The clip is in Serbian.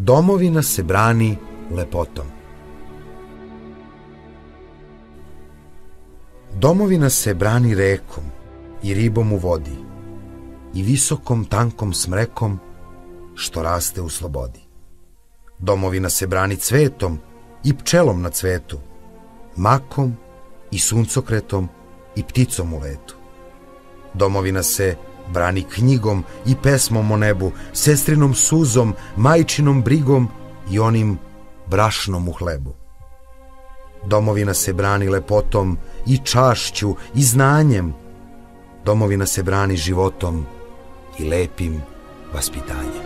Domovina se brani lepotom. Domovina se brani rekom i ribom u vodi i visokom tankom smrekom što raste u slobodi. Domovina se brani cvetom i pčelom na cvetu, makom i suncokretom i pticom u letu. Domovina se brani knjigom i pesmom o nebu, sestrinom suzom, majčinom brigom i onim brašnom u hlebu. Domovina se brani lepotom i čašću i znanjem. Domovina se brani životom i lepim vaspitanjem.